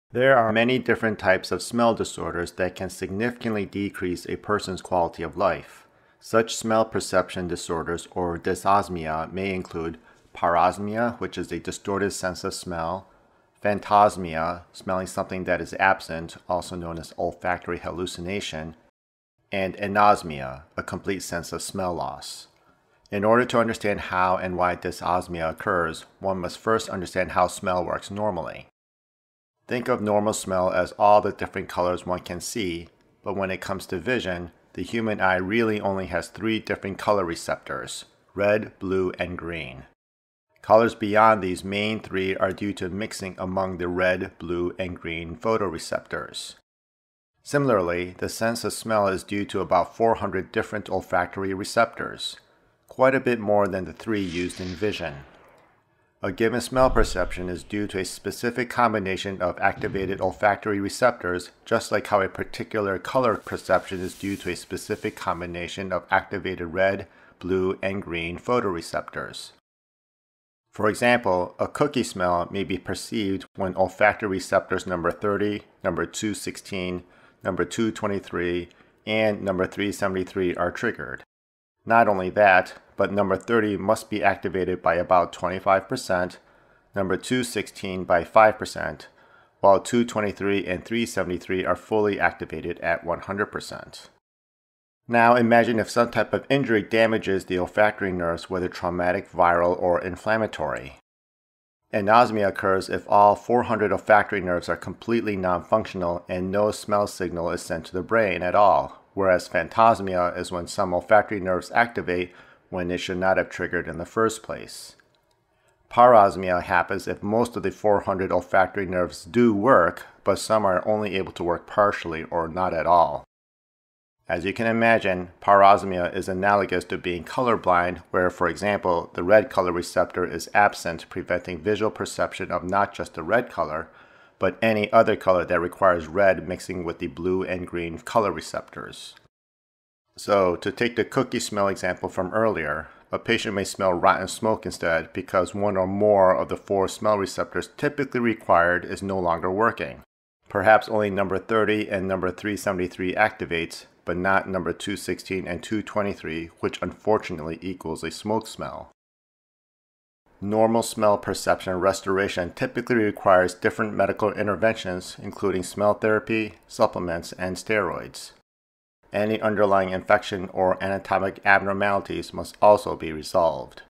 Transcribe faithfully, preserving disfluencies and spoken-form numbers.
There are many different types of smell disorders that can significantly decrease a person's quality of life. Such smell perception disorders or dysosmia may include Parosmia, which is a distorted sense of smell, Phantosmia, smelling something that is absent, also known as olfactory hallucination, and Anosmia, a complete sense of smell loss. In order to understand how and why dysosmia occurs, one must first understand how smell works normally. Think of normal smell as all the different colors one can see, but when it comes to vision, the human eye really only has three different color receptors: red, blue, and green. Colors beyond these main three are due to mixing among the red, blue, and green photoreceptors. Similarly, the sense of smell is due to about four hundred different olfactory receptors, quite a bit more than the three used in vision. A given smell perception is due to a specific combination of activated olfactory receptors, just like how a particular color perception is due to a specific combination of activated red, blue, and green photoreceptors. For example, a cookie smell may be perceived when olfactory receptors number thirty, number two sixteen, number two twenty-three, and number three seventy-three are triggered. Not only that, but number thirty must be activated by about twenty-five percent, number two sixteen by five percent, while two twenty-three and three seventy-three are fully activated at one hundred percent. Now imagine if some type of injury damages the olfactory nerves, whether traumatic, viral, or inflammatory. Anosmia occurs if all four hundred olfactory nerves are completely non-functional and no smell signal is sent to the brain at all, whereas Phantosmia is when some olfactory nerves activate when they should not have triggered in the first place. Parosmia happens if most of the four hundred olfactory nerves do work, but some are only able to work partially or not at all. As you can imagine, parosmia is analogous to being colorblind, where, for example, the red color receptor is absent, preventing visual perception of not just the red color, but any other color that requires red mixing with the blue and green color receptors. So, to take the cookie smell example from earlier, a patient may smell rotten smoke instead because one or more of the four smell receptors typically required is no longer working. Perhaps only number thirty and number three seventy-three activates, but not number two sixteen and two twenty-three, which unfortunately equals a smoke smell. Normal smell perception restoration typically requires different medical interventions, including smell therapy, supplements, and steroids. Any underlying infection or anatomic abnormalities must also be resolved.